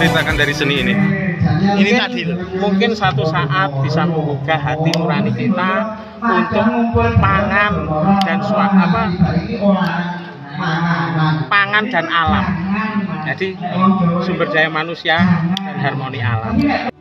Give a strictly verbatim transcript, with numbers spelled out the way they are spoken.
diceritakan dari seni ini? Ini tadi loh, mungkin suatu saat bisa menggugah hati nurani kita untuk pangan dan suatu apa pangan dan alam. Jadi sumber daya manusia dan harmoni alam.